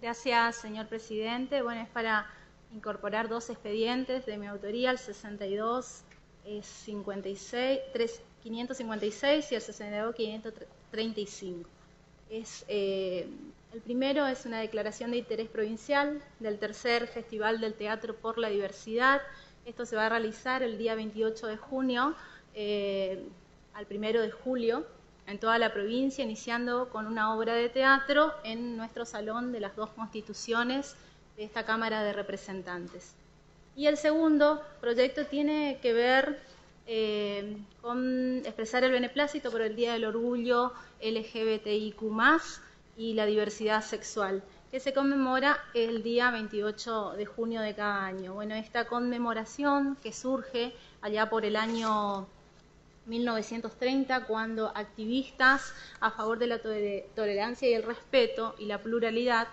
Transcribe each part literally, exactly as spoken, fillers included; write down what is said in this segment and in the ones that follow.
Gracias, señor presidente. Bueno, es para incorporar dos expedientes de mi autoría, el sesenta y dos cincuenta y seis, quinientos cincuenta y seis y el sesenta y dos quinientos treinta y cinco. Es, eh, el primero es una declaración de interés provincial del tercer Festival del Teatro por la Diversidad. Esto se va a realizar el día veintiocho de junio eh, al primero de julio en toda la provincia, iniciando con una obra de teatro en nuestro Salón de las Dos Constituciones de esta Cámara de Representantes. Y el segundo proyecto tiene que ver eh, con expresar el beneplácito por el Día del Orgullo L G B T I Q más, y la diversidad sexual, que se conmemora el día veintiocho de junio de cada año. Bueno, esta conmemoración que surge allá por el año mil novecientos treinta, cuando activistas a favor de la tolerancia y el respeto y la pluralidad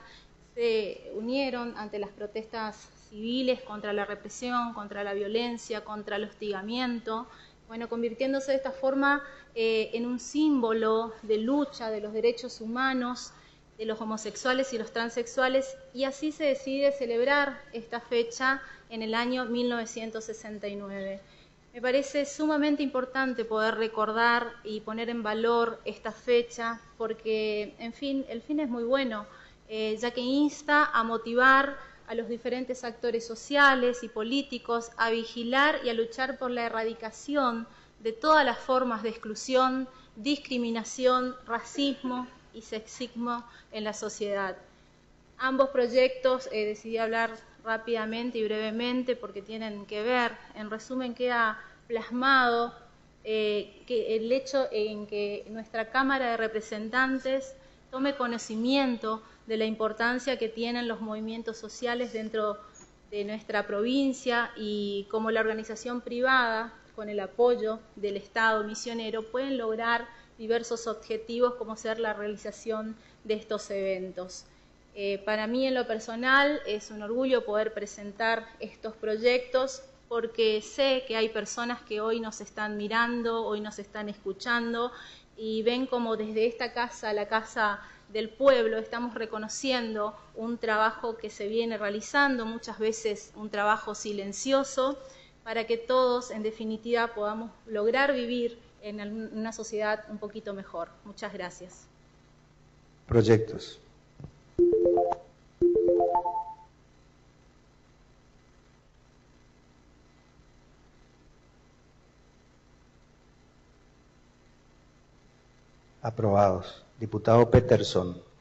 se unieron ante las protestas civiles contra la represión, contra la violencia, contra el hostigamiento, bueno, convirtiéndose de esta forma eh, en un símbolo de lucha de los derechos humanos, de los homosexuales y los transexuales, y así se decide celebrar esta fecha en el año mil novecientos sesenta y nueve. Me parece sumamente importante poder recordar y poner en valor esta fecha porque, en fin, el fin es muy bueno, eh, ya que insta a motivar a los diferentes actores sociales y políticos a vigilar y a luchar por la erradicación de todas las formas de exclusión, discriminación, racismo y sexismo en la sociedad. Ambos proyectos, eh, decidí hablar rápidamente y brevemente porque tienen que ver. En resumen, queda plasmado eh, que el hecho en que nuestra Cámara de Representantes tome conocimiento de la importancia que tienen los movimientos sociales dentro de nuestra provincia y cómo la organización privada, con el apoyo del Estado misionero, pueden lograr diversos objetivos como ser la realización de estos eventos. Eh, para mí, en lo personal, es un orgullo poder presentar estos proyectos porque sé que hay personas que hoy nos están mirando, hoy nos están escuchando y ven como desde esta casa, la Casa del Pueblo, estamos reconociendo un trabajo que se viene realizando, muchas veces un trabajo silencioso, para que todos, en definitiva, podamos lograr vivir en una sociedad un poquito mejor. Muchas gracias. Proyectos. Aprobados. Diputado Peterson.